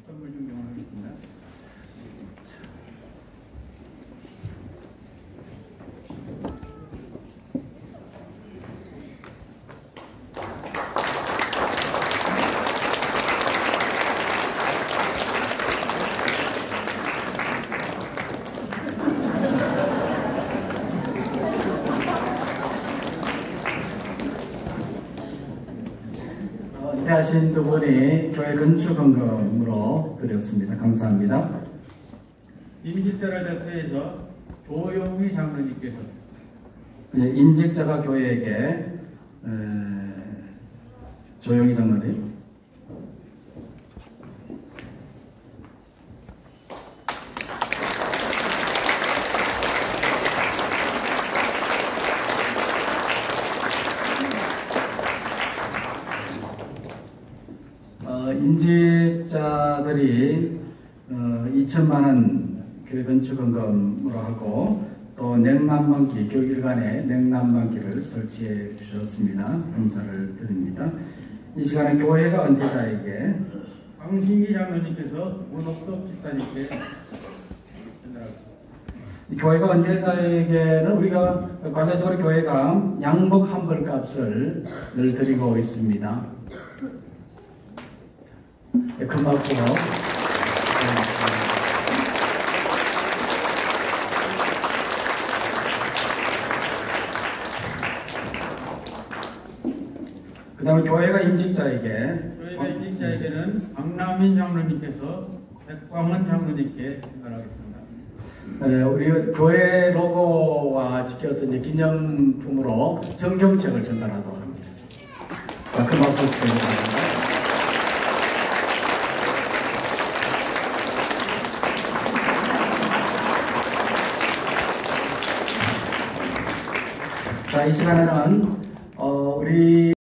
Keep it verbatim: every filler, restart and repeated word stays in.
선물 증정을 하겠습니다. 은퇴하신 두 분이 교회 건축헌금으로 드렸습니다. 감사합니다. 임직자를 대표해서 조용희 장로님께서 예, 임직자가 교회에게 에, 조용히 장로님. 어, 임직자들이 어, 이천만 원 교회 건축헌금으로 하고 또 냉난방기, 교육일간에 냉난방기를 설치해 주셨습니다. 감사를 드립니다. 이 시간에 교회가 은퇴자에게 황신기 장로님께서 문옥섭 집사님께 전달하겠습니다. 교회가 은퇴자에게는 우리가 관례적으로 교회가 양복 한 벌 값을 늘 드리고 있습니다. 큰 박수로. 그 다음에 교회가 임직자에게 교회가 임직자에게는 박남민 장로님께서 백광원 장로님께 전달하겠습니다. 네, 우리 교회 로고와 지켜서 이제 기념품으로 성경책을 전달하도록 합니다. 자, 큰 박수 부탁드립니다. 자, 이 시간에는 어, 우리